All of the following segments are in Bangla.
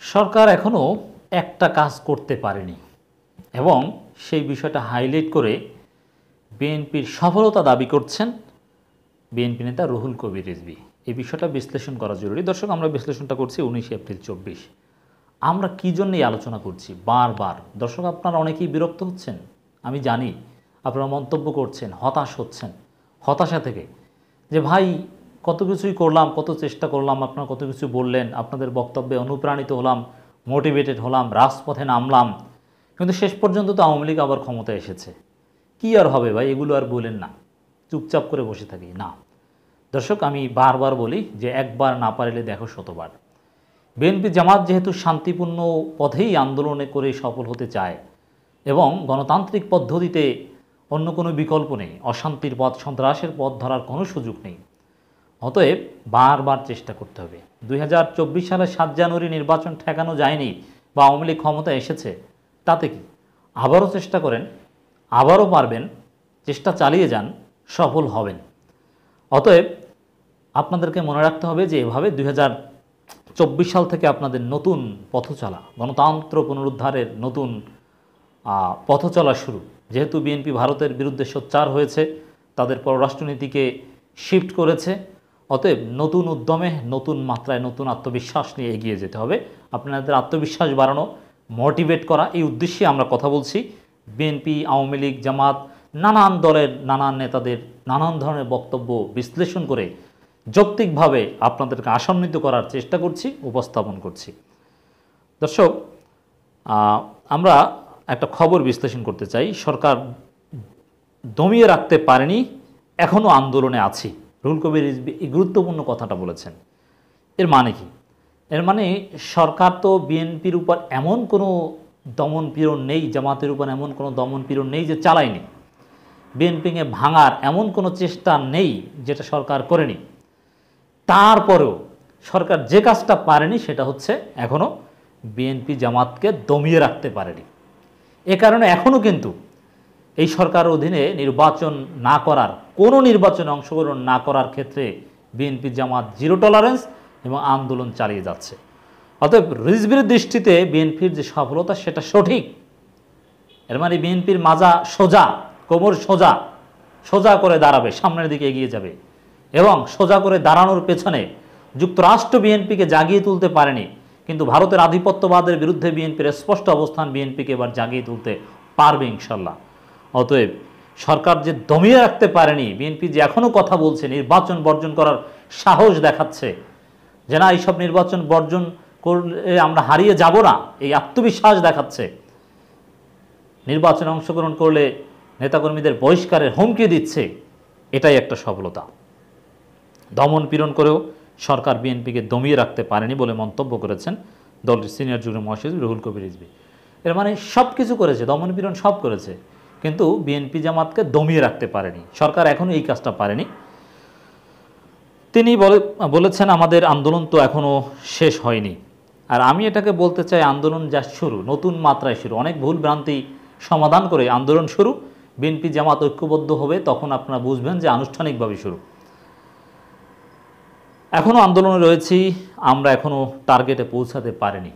সরকার এখনও একটা কাজ করতে পারেনি এবং সেই বিষয়টা হাইলাইট করে বিএনপির সফলতা দাবি করছেন বিএনপি নেতা রুহুল কবির রিজভী। এই বিষয়টা বিশ্লেষণ করা জরুরি। দর্শক, আমরা বিশ্লেষণটা করছি 19 এপ্রিল 24। আমরা কী জন্যই আলোচনা করছি বারবার। দর্শক, আপনারা অনেকেই বিরক্ত হচ্ছেন, আমি জানি। আপনারা মন্তব্য করছেন, হতাশ হচ্ছেন, হতাশা থেকে যে ভাই কত কিছুই করলাম, কত চেষ্টা করলাম, আপনারা কত কিছু বললেন, আপনাদের বক্তব্যে অনুপ্রাণিত হলাম, মোটিভেটেড হলাম, রাজপথে নামলাম, কিন্তু শেষ পর্যন্ত তো আওয়ামী লীগ আবার ক্ষমতায় এসেছে। কী আর হবে ভাই, এগুলো আর বলেন না, চুপচাপ করে বসে থাকি না। দর্শক, আমি বারবার বলি যে একবার না পারলে দেখো শতবার। বিএনপি জামাত যেহেতু শান্তিপূর্ণ পথেই আন্দোলনে করে সফল হতে চায় এবং গণতান্ত্রিক পদ্ধতিতে অন্য কোনো বিকল্প নেই, অশান্তির পথ, সন্ত্রাসের পথ ধরার কোনো সুযোগ নেই, অতএব বারবার চেষ্টা করতে হবে। 2024 সালের 7 জানুয়ারি নির্বাচন ঠেকানো যায়নি বা আওয়ামী লীগ ক্ষমতায় এসেছে, তাতে কি? আবারও চেষ্টা করেন, আবারও পারবেন, চেষ্টা চালিয়ে যান, সফল হবেন। অতএব আপনাদেরকে মনে রাখতে হবে যে এভাবে 2024 সাল থেকে আপনাদের নতুন পথচলা, গণতন্ত্র পুনরুদ্ধারের নতুন পথচলা শুরু। যেহেতু বিএনপি ভারতের বিরুদ্ধে সোচ্চার হয়েছে, তাদের পররাষ্ট্রনীতিকে শিফট করেছে, অতএব নতুন উদ্যমে, নতুন মাত্রায়, নতুন আত্মবিশ্বাস নিয়ে এগিয়ে যেতে হবে। আপনাদের আত্মবিশ্বাস বাড়ানো, মোটিভেট করা, এই উদ্দেশ্যে আমরা কথা বলছি। বিএনপি, আওয়ামী লীগ, জামাত, নানান দলের নানান নেতাদের নানান ধরনের বক্তব্য বিশ্লেষণ করে যৌক্তিকভাবে আপনাদেরকে আশান্বিত করার চেষ্টা করছি, উপস্থাপন করছি। দর্শক, আমরা একটা খবর বিশ্লেষণ করতে চাই। সরকার দমিয়ে রাখতে পারেনি, এখনও আন্দোলনে আছি। রুহুল কবির রিজভী এই গুরুত্বপূর্ণ কথাটা বলেছেন। এর মানে কি? এর মানে সরকার তো বিএনপির উপর এমন কোনো দমন পীড়ন নেই, জামাতের উপর এমন কোনো দমন পীড়ন নেই যে চালায়নি। বিএনপিকে ভাঙার এমন কোনো চেষ্টা নেই যেটা সরকার করেনি। তারপরেও সরকার যে কাজটা পারেনি সেটা হচ্ছে এখনও বিএনপি জামাতকে দমিয়ে রাখতে পারেনি। এ কারণে এখনও কিন্তু এই সরকারের অধীনে নির্বাচন না করার, কোনো নির্বাচনে অংশগ্রহণ না করার ক্ষেত্রে বিএনপি জামাত জিরো টলারেন্স এবং আন্দোলন চালিয়ে যাচ্ছে। অতএব রিজভীর দৃষ্টিতে বিএনপির যে সফলতা সেটা সঠিক। এর মানে বিএনপির মাজা সোজা, কোমর সোজা, সোজা করে দাঁড়াবে, সামনের দিকে এগিয়ে যাবে। এবং সোজা করে দাঁড়ানোর পেছনে যুক্তরাষ্ট্র বিএনপিকে জাগিয়ে তুলতে পারেনি, কিন্তু ভারতের আধিপত্যবাদের বিরুদ্ধে বিএনপির স্পষ্ট অবস্থান বিএনপিকে এবার জাগিয়ে তুলতে পারবে ইনশাল্লাহ। অতএব সরকার যে দমিয়ে রাখতে পারেনি, বিএনপি যে এখনও কথা বলছে, নির্বাচন বর্জন করার সাহস দেখাচ্ছে যে না, এইসব নির্বাচন বর্জন করলে আমরা হারিয়ে যাব না, এই আত্মবিশ্বাস দেখাচ্ছে, নির্বাচনে অংশগ্রহণ করলে নেতাকর্মীদের বহিষ্কারের হুমকি দিচ্ছে, এটাই একটা সফলতা। দমন পীড়ন করেও সরকার বিএনপিকে দমিয়ে রাখতে পারেনি বলে মন্তব্য করেছেন দলটির সিনিয়র যুগ্ম মহাসচিব রুহুল কবির রিজভী। এর মানে সব কিছু করেছে, দমন পীড়ন সব করেছে, কিন্তু বিএনপি জামাতকে দমিয়ে রাখতে পারেনি। সরকার এখনও এই কাজটা পারেনি। তিনি বলেছেন আমাদের আন্দোলন তো এখনও শেষ হয়নি। আর আমি এটাকে বলতে চাই, আন্দোলন যা শুরু, নতুন মাত্রায় শুরু, অনেক ভুল ভ্রান্তি সমাধান করে আন্দোলন শুরু। বিএনপি জামাত ঐক্যবদ্ধ হবে, তখন আপনারা বুঝবেন যে আনুষ্ঠানিকভাবে শুরু। এখনও আন্দোলনে রয়েছি, আমরা এখনও টার্গেটে পৌঁছাতে পারিনি।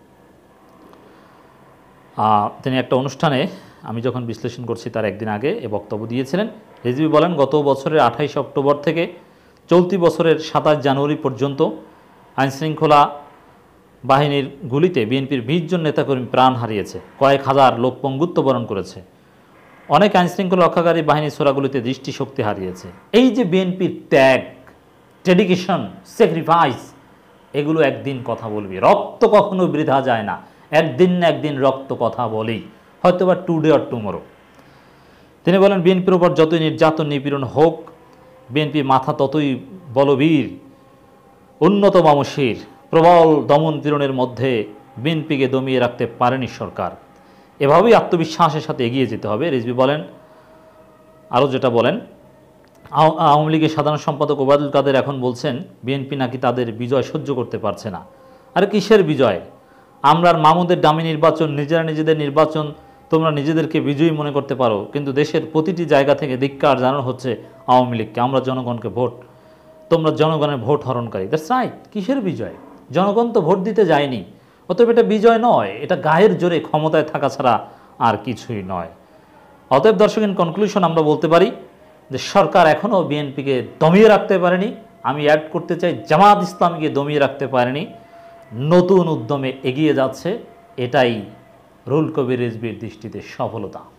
তিনি একটা অনুষ্ঠানে, আমি যখন বিশ্লেষণ করছি তার একদিন আগে এ বক্তব্য দিয়েছিলেন। রিজভী বলেন, গত বছরের 28 অক্টোবর থেকে চলতি বছরের 27 জানুয়ারি পর্যন্ত আইনশৃঙ্খলা বাহিনীর গুলিতে বিএনপির 20 জন নেতাকর্মী প্রাণ হারিয়েছে, কয়েক হাজার লোক পঙ্গুত্ব বরণ করেছে, অনেক আইনশৃঙ্খলা রক্ষাকারী বাহিনী ছোড়াগুলিতে দৃষ্টিশক্তি হারিয়েছে। এই যে বিএনপির ত্যাগ, ডেডিকেশন, স্যাক্রিফাইস, এগুলো একদিন কথা বলবি। রক্ত কখনো বৃথা যায় না, একদিন না একদিন রক্ত কথা বলেই, হয়তো বা টুডে অর টুমোরো। তিনি বলেন, বিএনপির উপর যতই নির্যাতন নিপীড়ন হোক, বিএনপি মাথা ততই বলবীর, উন্নত মানসির। প্রবল দমন পীড়নের মধ্যে বিএনপিকে দমিয়ে রাখতে পারেনি সরকার। এভাবেই আত্মবিশ্বাসের সাথে এগিয়ে যেতে হবে। রিজভী বলেন, আরও যেটা বলেন, আওয়ামী লীগের সাধারণ সম্পাদক ওবায়দুল কাদের এখন বলছেন বিএনপি নাকি তাদের বিজয় সহ্য করতে পারছে না। আরে কিসের বিজয়? আমরা মামুদের ডামি নির্বাচন, নিজেরা নিজেদের নির্বাচন, তোমরা নিজেদেরকে বিজয়ী মনে করতে পারো, কিন্তু দেশের প্রতিটি জায়গা থেকে ধিক্কার জানানো হচ্ছে আওয়ামী লীগকে। আমরা জনগণকে ভোট, তোমরা জনগণের ভোট হরণকারী। That's right. কিসের বিজয়? জনগণ তো ভোট দিতে যায়নি, অতএব এটা বিজয় নয়, এটা গায়ের জোরে ক্ষমতায় থাকা ছাড়া আর কিছুই নয়। অতএব দর্শক, ইন কনক্লুশন আমরা বলতে পারি যে সরকার এখনও বিএনপিকে দমিয়ে রাখতে পারেনি। আমি অ্যাড করতে চাই, জামাত ইসলামীকে দমিয়ে রাখতে পারেনি, নতুন উদ্যমে এগিয়ে যাচ্ছে। এটাই রুহুল কবির রিজভীর দৃষ্টিতে সফলতা।